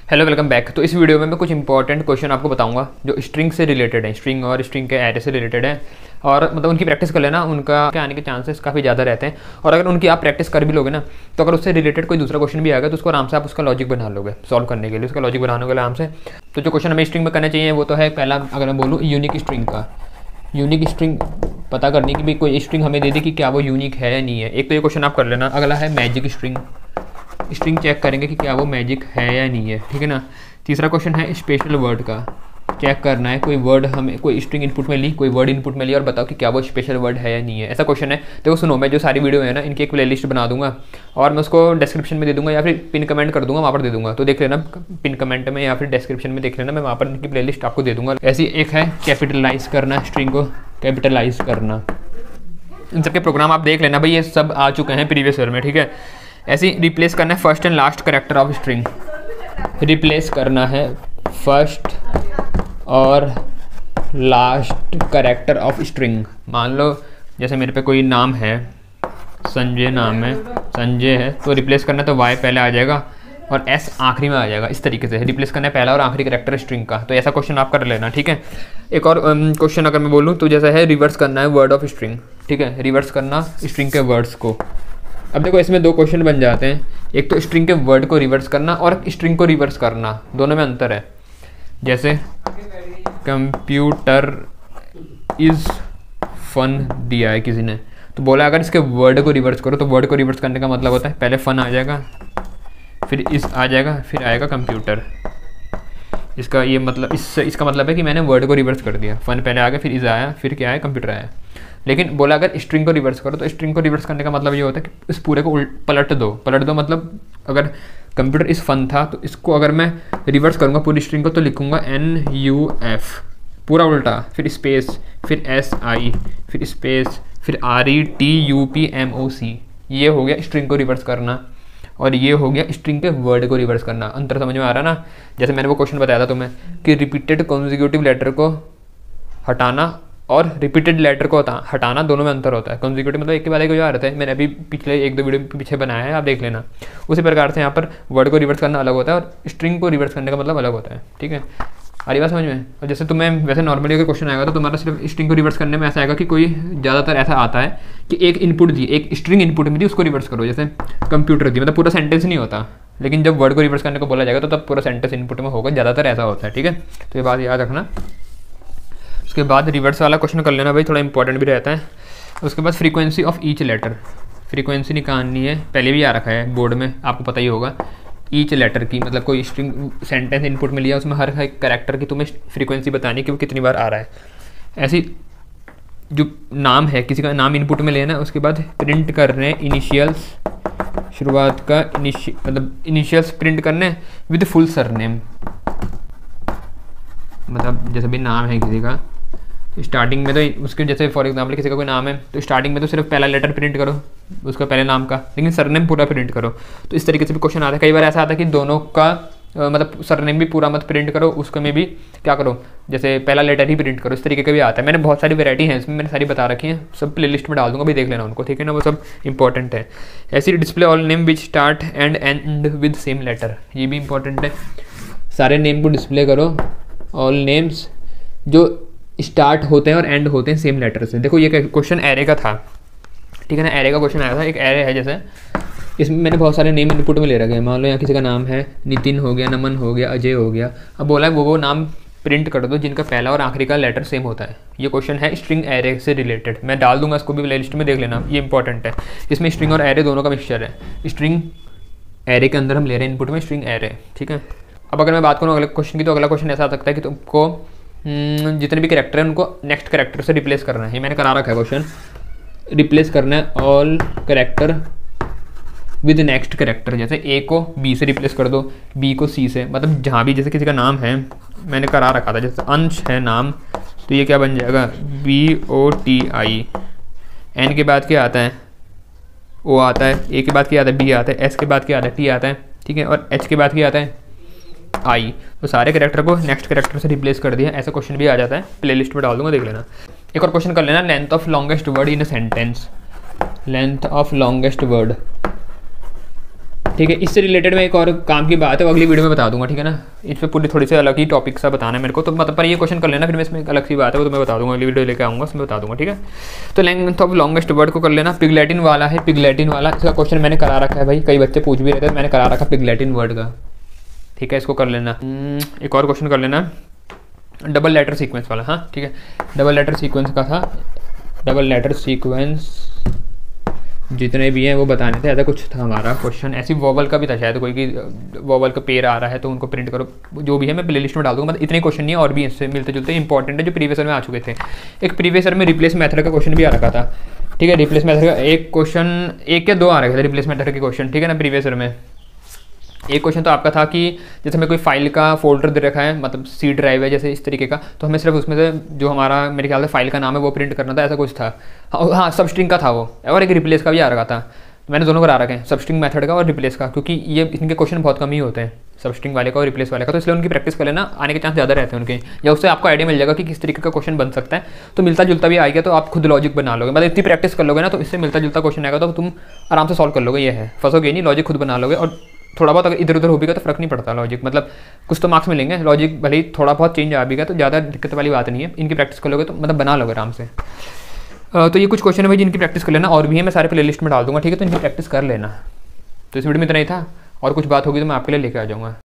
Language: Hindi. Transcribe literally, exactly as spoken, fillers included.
Hello welcome back. तो इस वीडियो में मैं कुछ इंपॉर्टेंट क्वेश्चन आपको बताऊंगा जो स्ट्रिंग से रिलेटेड है, स्ट्रिंग और स्ट्रिंग के एरे से रिलेटेड है। और मतलब उनकी प्रैक्टिस कर लेना, उनका क्या आने के चांसेस काफ़ी ज़्यादा रहते हैं। और अगर उनकी आप प्रैक्टिस कर भी लोगे ना, तो अगर उससे रिलेटेड कोई दूसरा क्वेश्चन भी आएगा तो उसको आराम से आप उसका लॉजिक बना लोगे सॉल्व करने के लिए, उसका लॉजिक बनाने के लिए आराम से। तो जो क्वेश्चन हमें स्ट्रिंग में करना चाहिए वो तो है, पहला अगर मैं बोलूँ यूनिक स्ट्रिंग का, यूनिक स्ट्रिंग पता करने की भी कोई स्ट्रिंग हमें दे दी कि क्या वो यूनिक है या नहीं है। एक तो ये क्वेश्चन आप कर लेना। अगला है मैजिक स्ट्रिंग, स्ट्रिंग चेक करेंगे कि क्या वो मैजिक है या नहीं है, ठीक है ना। तीसरा क्वेश्चन है स्पेशल वर्ड का, चेक करना है कोई वर्ड हमें कोई स्ट्रिंग इनपुट में ली, कोई वर्ड इनपुट में ली और बताओ कि क्या वो स्पेशल वर्ड है या नहीं है, ऐसा क्वेश्चन है। देखो सुनो, मैं जो सारी वीडियो है ना इनकी एक प्लेलिस्ट बना दूंगा और मैं उसको डिस्क्रिप्शन में दे दूंगा या फिर पिन कमेंट कर दूंगा, वहाँ पर दे दूंगा। तो देख लेना पिन कमेंट में या फिर डिस्क्रिप्शन में देख लेना, मैं वहाँ पर इनकी प्लेलिस्ट आपको दे दूंगा। ऐसी एक है कैपिटलाइज करना, स्ट्रिंग को कैपिटलाइज करना। इन सबके प्रोग्राम आप देख लेना भाई, ये सब आ चुके हैं प्रीवियस ईयर में, ठीक है। ऐसे ही रिप्लेस करना है first and last character of string, replace करना है फर्स्ट और लास्ट कैरेक्टर ऑफ स्ट्रिंग। मान लो जैसे मेरे पे कोई नाम है, संजय नाम है, संजय है, तो रिप्लेस करना तो वाई पहले आ जाएगा और एस आखिरी में आ जाएगा। इस तरीके से रिप्लेस करना है पहला और आखिरी कैरेक्टर स्ट्रिंग का। तो ऐसा क्वेश्चन आप कर लेना, ठीक है। एक और क्वेश्चन अगर मैं बोलूँ तो जैसा है रिवर्स करना है वर्ड ऑफ स्ट्रिंग, ठीक है, रिवर्स करना स्ट्रिंग के वर्ड्स को। अब देखो इसमें दो क्वेश्चन बन जाते हैं, एक तो स्ट्रिंग के वर्ड को रिवर्स करना और स्ट्रिंग को रिवर्स करना, दोनों में अंतर है। जैसे कंप्यूटर इज़ फन दिया है किसी ने, तो बोला अगर इसके वर्ड को रिवर्स करो, तो वर्ड को रिवर्स करने का मतलब होता है पहले फन आ जाएगा, फिर इस आ जाएगा, फिर आएगा कंप्यूटर। इसका ये मतलब इस इसका मतलब है कि मैंने वर्ड को रिवर्स कर दिया, फन पहले आ गया, फिर इस आया, फिर क्या आया, कंप्यूटर आया। लेकिन बोला अगर स्ट्रिंग को रिवर्स करो, तो स्ट्रिंग को रिवर्स करने का मतलब ये होता है कि इस पूरे को पलट दो। पलट दो मतलब अगर कंप्यूटर इस फन था तो इसको अगर मैं रिवर्स करूँगा पूरी स्ट्रिंग को, तो लिखूँगा एन यू एफ पूरा उल्टा, फिर स्पेस, फिर एस आई, फिर स्पेस, फिर R E T U P M O C. ये हो गया स्ट्रिंग को रिवर्स करना और ये हो गया स्ट्रिंग के वर्ड को रिवर्स करना। अंतर समझ में आ रहा ना। जैसे मैंने वो क्वेश्चन बताया था तुम्हें कि रिपीटेड कॉन्जिक्यूटिव लेटर को हटाना और रिपीटेड लेटर को हटाना, दोनों में अंतर होता है। कॉन्जिक्यूटिव मतलब एक के बाद एक आ रहे थे, मैंने अभी पिछले एक दो वीडियो पीछे बनाया है, आप देख लेना। उसी प्रकार से यहाँ पर वर्ड को रिवर्स करना अलग होता है और स्ट्रिंग को रिवर्स करने का मतलब अलग होता है, ठीक है। आरी बात समझ में। और जैसे तुम्हें वैसे नॉर्मली अगर क्वेश्चन आएगा तो तुम्हारा सिर्फ स्ट्रिंग को रिवर्स करने में ऐसा आएगा कि कोई ज़्यादातर ऐसा आता है कि एक इनपुट दी, एक स्ट्रिंग इनपुट में दी, उसको रिवर्स करो। जैसे कंप्यूटर दी, मतलब पूरा सेंटेंस नहीं होता, लेकिन जब वर्ड को रिवर्स करने को बोला जाएगा तो तब पूरा सेंटेंस इनपुट में होगा, ज़्यादातर ऐसा होता है, ठीक है। तो ये बात याद रखना। उसके बाद रिवर्स वाला क्वेश्चन कर लेना भाई, थोड़ा इंपॉर्टेंट भी रहता है। उसके बाद frequency of each letter, frequency निकालनी है, पहले भी आ रखा है बोर्ड में, आपको पता ही होगा। ईच लेटर की मतलब कोई स्ट्रिंग सेंटेंस इनपुट में लिया, उसमें हर एक कैरेक्टर की तुम्हें फ्रीक्वेंसी बतानी कि वो कितनी बार आ रहा है। ऐसी जो नाम है, किसी का नाम इनपुट में लेना है, उसके बाद प्रिंट करने इनिशियल्स, शुरुआत का इनिशि मतलब इनिशियल्स प्रिंट करने विद फुल सरनेम। मतलब जैसे भी नाम है किसी का, स्टार्टिंग में तो उसके जैसे फॉर एग्जांपल किसी का कोई नाम है तो स्टार्टिंग में तो सिर्फ पहला लेटर प्रिंट करो उसका पहले नाम का, लेकिन सरनेम पूरा प्रिंट करो। तो इस तरीके से भी क्वेश्चन आता है। कई बार ऐसा आता है कि दोनों का आ, मतलब सरनेम भी पूरा मत प्रिंट करो, उसको में भी क्या करो, जैसे पहला लेटर ही प्रिंट करो, इस तरीके का भी आता है। मैंने बहुत सारी वैरायटी है इसमें, मैंने सारी बता रखी हैं, सब प्ले लिस्ट में डाल दूंगा, भी देख लेना उनको, ठीक है ना, वो सब इंपॉर्टेंट है। ऐसी display all name which start and and with same letter, ये भी इंपॉर्टेंट है। सारे नेम को डिस्प्ले करो, ऑल नेम्स जो स्टार्ट होते हैं और एंड होते हैं सेम लेटर से। देखो ये क्वेश्चन एरे का था, ठीक है ना, एरे का क्वेश्चन आया था। एक एरे है, जैसे इसमें मैंने बहुत सारे नेम इनपुट में ले रखे हैं। मान लो यहाँ किसी का नाम है नितिन हो गया, नमन हो गया, अजय हो गया। अब बोला है वो वो नाम प्रिंट कर दो जिनका पहला और आखिरी का लेटर सेम होता है। ये क्वेश्चन है स्ट्रिंग एरे से रिलेटेड, मैं डाल दूंगा इसको भी प्ले लिस्ट में, देख लेना, ये इंपॉर्टेंट है। इसमें स्ट्रिंग और एरे दोनों का मिक्सचर है। स्ट्रिंग एरे के अंदर हम ले रहे हैं इनपुट में स्ट्रिंग एरे, ठीक है। अब अगर मैं बात करूँ अगले क्वेश्चन की, तो अगला क्वेश्चन ऐसा आ सकता है कि तुमको जितने भी कैरेक्टर हैं उनको नेक्स्ट कैरेक्टर से रिप्लेस करना है। ये मैंने करा रखा है क्वेश्चन, रिप्लेस करना है all character with next character. जैसे ए को बी से रिप्लेस कर दो, बी को सी से, मतलब जहाँ भी जैसे किसी का नाम है मैंने करा रखा था, जैसे अंश है नाम, तो ये क्या बन जाएगा, B O T I. N के बाद क्या आता है, ओ आता है, ए के बाद क्या आता है, बी आता है, एस के बाद क्या आता है, टी आता है, ठीक है, और एच के बाद क्या आता है, आई। तो सारे कैरेक्टर को नेक्स्ट कैरेक्टर से रिप्लेस कर दिया, ऐसा क्वेश्चन भी आ जाता है, प्लेलिस्ट में डाल दूंगा, देख लेना। एक और क्वेश्चन कर लेना, length of longest word in a sentence, length of longest word ठीक है। इससे रिलेटेड में एक और काम की बात है, वो अगली वीडियो में बता दूंगा, ठीक है ना। इस पर पूरी थोड़ी सी अलग ही टॉपिक सा बताना है मेरे को, तो मतलब पर ये क्वेश्चन कर लेना, फिर मैं इसमें एक अलग सी बात है वो तो मैं बता दूंगा, अगली वीडियो लेकर आऊँगा उसमें बता दूंगा, ठीक है। तो लेंथ ऑफ लॉन्गेस्ट वर्ड को कर लेना। पिगलैटिन वाला है, पिगलैटिन वाला, इसका क्वेश्चन मैंने करा रखा है भाई, कई बच्चे पूछ भी रहे थे, मैंने करा रखा पिगलैटिन वर्ड का, ठीक है। इसको कर लेना। एक और क्वेश्चन कर लेना डबल लेटर सीक्वेंस वाला, हाँ ठीक है। डबल लेटर सीक्वेंस का था, डबल लेटर सीक्वेंस जितने भी हैं वो बताने थे, ऐसा कुछ था हमारा क्वेश्चन। ऐसी वोवल का भी था शायद कोई, कि वोवल का पेयर आ रहा है तो उनको प्रिंट करो, जो भी है मैं प्ले लिस्ट में डाल दूंगा। मतलब इतने क्वेश्चन नहीं है, और भी इससे मिलते जुलते इंपॉर्टेंट है जो प्रीवियस ईयर में आ चुके थे। एक प्रीवियस ईयर में रिप्लेस मेथड का क्वेश्चन भी आ रखा था, ठीक है। रिप्लेस मेथड का एक क्वेश्चन, एक या दो आ रखे थे रिप्लेस मेथड के क्वेश्चन, ठीक है ना, प्रीवियस ईयर में। एक क्वेश्चन तो आपका था कि जैसे हमें कोई फाइल का फोल्डर दे रखा है, मतलब सी ड्राइव है जैसे इस तरीके का, तो हमें सिर्फ उसमें से जो हमारा मेरे ख्याल से फाइल का नाम है वो प्रिंट करना था, ऐसा कुछ था। हाँ, सब स्ट्रिंग का था वो, और एक रिप्लेस का भी आ रखा था। मैंने दोनों करा रखे हैं, सब स्ट्रिंग मेथड का और रिप्लेस का, क्योंकि ये इनके क्वेश्चन बहुत कम ही होते हैं, सब स्ट्रिंग वाले का और रिप्लेस वाले का, तो इसलिए उनकी प्रैक्टिस कर लेना, आने के चांस ज़्यादा रहते हैं उनके, या उससे आपको आइडिया मिल जाएगा कि किस तरीके का क्वेश्चन बन सकता है। तो मिलता जुलता भी आएगा तो आप खुद लॉजिक बना लोगे, मतलब इतनी प्रैक्टिस कर लोगे ना तो इससे मिलता जुलता क्वेश्चन आएगा तो तुम आराम से सॉल्व कर लोगे, ये है, फंसोगे नहीं, लॉजिक खुद बना लोगे। और थोड़ा बहुत अगर इधर उधर हो भी गया तो फर्क नहीं पड़ता, लॉजिक मतलब कुछ तो मार्क्स मिलेंगे, लॉजिक भले ही थोड़ा बहुत चेंज आ भी गया तो ज़्यादा दिक्कत वाली बात नहीं है, इनकी प्रैक्टिस कर लोगे तो मतलब बना लोगे आराम से। तो ये कुछ क्वेश्चन है भाई जिनकी प्रैक्टिस कर लेना, और भी है, मैं सारे प्ले लिस्ट में डाल दूंगा, ठीक है। तो इनकी प्रैक्टिस कर लेना। तो इस वीडियो में इतना ही था, और कुछ बात होगी तो मैं आपके लिए लेके आ जाऊँगा।